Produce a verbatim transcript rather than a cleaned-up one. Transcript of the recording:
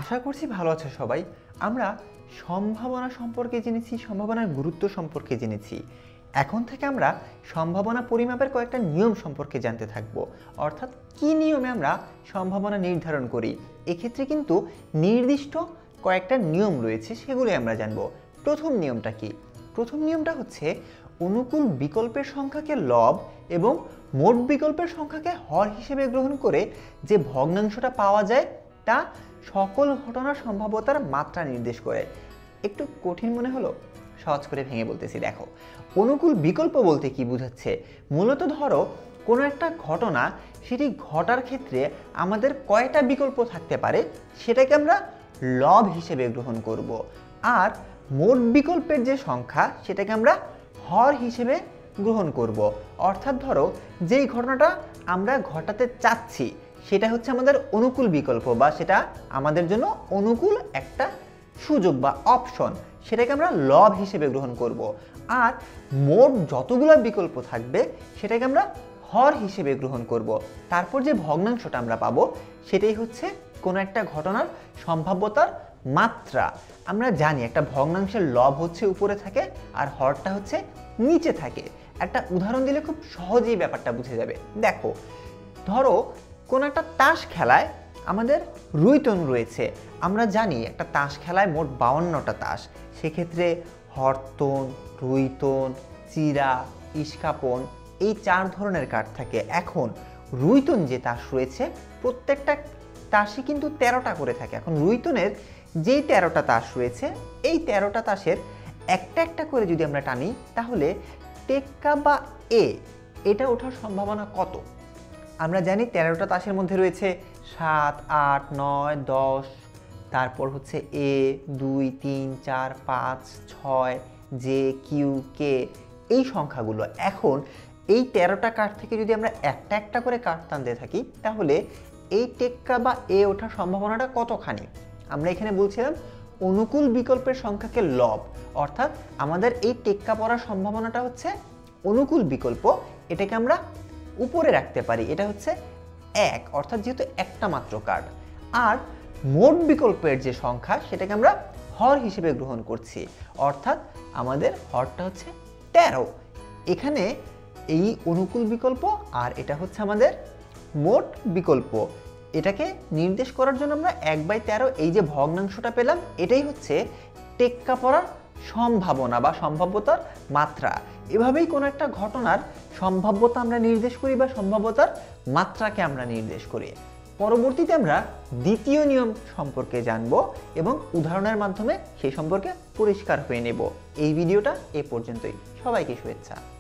আশা করছি ভালো আছে সবাই। আমরা সম্ভাবনা সম্পর্কে জেনেছি, সম্ভাবনার গুরুত্ব সম্পর্কে জেনেছি। এখন থেকে আমরা সম্ভাবনা পরিমাপের কয়েকটা নিয়ম সম্পর্কে জানতে থাকব। অর্থাৎ কি নিয়মে আমরা সম্ভাবনা নির্ধারণ করি। এক্ষেত্রে কিন্তু নির্দিষ্ট কয়েকটা নিয়ম রয়েছে, সেগুলো আমরা জানব। প্রথম নিয়মটা কি? প্রথম নিয়মটা হচ্ছে অনুকূল বিকল্পের সংখ্যাকে লব এবং মোট বিকল্পের সংখ্যাকে হর হিসেবে গ্রহণ করে যে ভগ্নাংশটা পাওয়া যায় তা সকল ঘটনার সম্ভাব্যতার মাত্রা নির্দেশ করে। একটু কঠিন মনে হলো? সহজ করে ভেঙে বলতেছি, দেখো। অনুকূল বিকল্প বলতে কি বোঝাচ্ছে? মূলত ধরো কোনো একটা ঘটনা, সেটি ঘটার ক্ষেত্রে আমাদের কয়টা বিকল্প থাকতে পারে সেটাকে আমরা লব হিসেবে গ্রহণ করব। আর মোট বিকল্পের যে সংখ্যা সেটাকে আমরা হর হিসেবে গ্রহণ করব। অর্থাৎ ধরো যেই ঘটনাটা আমরা ঘটাতে চাচ্ছি সেটা হচ্ছে আমাদের অনুকূল বিকল্প, বা সেটা আমাদের জন্য অনুকূল একটা সুযোগ বা অপশন, সেটাকে আমরা লব হিসেবে গ্রহণ করব। আর মোট যতগুলো বিকল্প থাকবে সেটাকে আমরা হর হিসেবে গ্রহণ করব। তারপর যে ভগ্নাংশটা আমরা পাবো সেটাই হচ্ছে কোনো একটা ঘটনার সম্ভাব্যতার মাত্রা। আমরা জানি একটা ভগ্নাংশের লব হচ্ছে উপরে থাকে আর হরটা হচ্ছে নিচে থাকে। একটা উদাহরণ দিলে খুব সহজেই ব্যাপারটা বুঝে যাবে। দেখো, ধরো কোন একটা তাস খেলায় আমাদের রুইতন রয়েছে। আমরা জানি একটা তাস খেলায় মোট বাউান্নটা তাস। সেক্ষেত্রে হরতন, রুইতন, চিরা, ইস্কাপন এই চার ধরনের কার্ড থাকে। এখন রুইতন যে তাস রয়েছে প্রত্যেকটা তাসই কিন্তু তেরোটা করে থাকে। এখন রুইতনের যেই তেরোটা তাস রয়েছে এই তেরোটা তাসের একটা একটা করে যদি আমরা টানি তাহলে টেক্কা বা এ এটা ওঠার সম্ভাবনা কত? আমরা জানি তেরোটা তাসের মধ্যে রয়েছে সাত, আট, নয়, দশ, তারপর হচ্ছে এ, দুই, তিন, চার, পাঁচ, ছয়, জে, কিউ, কে এই সংখ্যাগুলো। এখন এই তেরোটা কার্ড থেকে যদি আমরা একটা একটা করে কার্ড টানতে থাকি তাহলে এই টেক্কা বা এ ওঠার সম্ভাবনাটা কতখানি? আমরা এখানে বলছিলাম অনুকূল বিকল্পের সংখ্যাকে লব, অর্থাৎ আমাদের এই টেক্কা পড়ার সম্ভাবনাটা হচ্ছে অনুকূল বিকল্প, এটাকে আমরা উপরে রাখতে পারি। এটা হচ্ছে এক, অর্থাৎ যেহেতু একটা মাত্র কার্ড। আর মোট বিকল্পের যে সংখ্যা সেটাকে আমরা হর হিসেবে গ্রহণ করছি, অর্থাৎ আমাদের হরটা হচ্ছে তেরো। এখানে এই অনুকূল বিকল্প আর এটা হচ্ছে আমাদের মোট বিকল্প। এটাকে নির্দেশ করার জন্য আমরা এক বাই তেরো এই যে ভগ্নাংশটা পেলাম এটাই হচ্ছে টেক্কা পড়ার সম্ভাবনা বা সম্ভাব্যতার মাত্রা। এভাবেই কোনো একটা ঘটনার সম্ভাব্যতা আমরা নির্দেশ করি বা সম্ভাব্যতার মাত্রাকে আমরা নির্দেশ করি। পরবর্তীতে আমরা দ্বিতীয় নিয়ম সম্পর্কে জানব এবং উদাহরণের মাধ্যমে সেই সম্পর্কে পরিষ্কার হয়ে নেব। এই ভিডিওটা এ পর্যন্তই। সবাইকে শুভেচ্ছা।